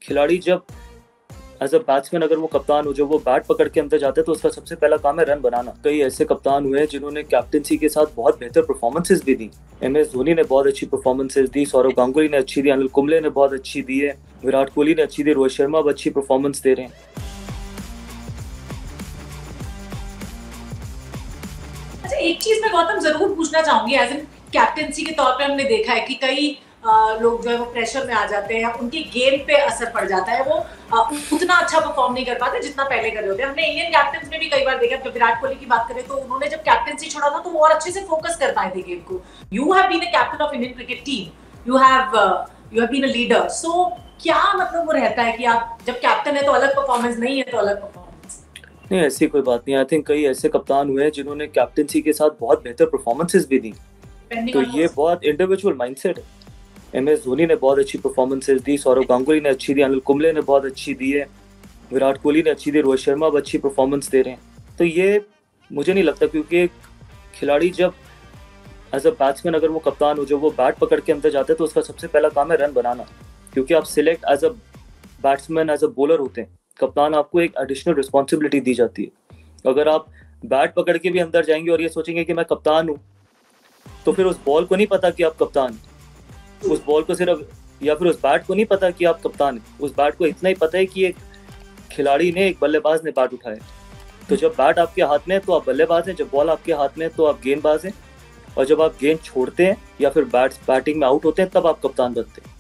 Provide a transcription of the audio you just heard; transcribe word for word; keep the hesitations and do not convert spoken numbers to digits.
खिलाड़ी जब as a batsman अगर वो कप्तान हो, जब वो बैट पकड़ के अंदर जाता है तो उसका सबसे पहला काम है रन बनाना। कई ऐसे कप्तान हुए हैं जिन्होंने कैप्टनसी के साथ बहुत बेहतर परफॉर्मेंसेस भी दी। एम एस धोनी ने बहुत अच्छी परफॉर्मेंसेस दी, सौरव गांगुली ने अच्छी दी, अनिल कुंबले ने बहुत अच्छी दी है, विराट कोहली ने अच्छी दी, रोहित शर्मा अब अच्छी परफॉर्मेंस दे रहे हैं। अच्छा, एक चीज मैं गौतम जरूर पूछना चाहूंगी, एज एन कैप्टनसी के तौर पे हमने देखा है कि कई आ, लोग जो है वो प्रेशर में आ जाते हैं, उनकी गेम पे असर पड़ जाता है, वो आ, उतना अच्छा परफॉर्म नहीं कर पाते जितना पहले कर रहे होते हैं। हमने इंडियन कैप्टन में भी कई बार देखा, जब विराट कोहली की बात करें तो उन्होंने जब कैप्टनसी छोड़ा था तो वो और अच्छे से फोकस कर पाए थे गेम को। You have been a captain of Indian cricket team, you have you have been a leader, so क्या मतलब वो रहता है कि आप जब कैप्टन है तो अलग परफॉर्मेंस, नहीं है तो अलग परफॉर्मेंस? नहीं, ऐसी कोई बात नहीं। आई थिंक कई ऐसे कप्तान हुए हैं जिन्होंने कैप्टनसी के साथ बहुत बेहतर परफॉर्मेंसेस भी दी, तो ये बहुत इंडिविजुअल माइंडसेट है। एम एस धोनी ने बहुत अच्छी परफॉर्मेंसेस दी, सौरव गांगुली ने अच्छी दी, अनिल कुंबले ने बहुत अच्छी दी है, विराट कोहली ने अच्छी दी, रोहित शर्मा अब अच्छी परफॉर्मेंस दे रहे हैं। तो ये मुझे नहीं लगता, क्योंकि खिलाड़ी जब एज अ बैट्समैन अगर वो कप्तान हो, जब वो बैट पकड़ के अंदर जाते हैं तो उसका सबसे पहला काम है रन बनाना। क्योंकि आप select as a batsman, as a bowler होते हैं, कप्तान आपको एक एडिशनल रिस्पॉन्सिबिलिटी दी जाती है। अगर आप बैट पकड़ के भी अंदर जाएंगे और ये सोचेंगे कि मैं कप्तान हूँ, तो फिर उस बॉल को नहीं पता कि आप कप्तान हैं। उस बॉल को सिर्फ, या फिर उस बैट को नहीं पता कि आप कप्तान हैं। उस बैट को इतना ही पता है कि एक खिलाड़ी ने, एक बल्लेबाज ने बैट उठाया। तो जब बैट आपके हाथ में है तो आप बल्लेबाज हैं, जब बॉल आपके हाथ में है तो आप गेंदबाज हैं, और जब आप गेंद छोड़ते हैं या फिर बैट बैटिंग में आउट होते हैं तब आप कप्तान बनते हैं।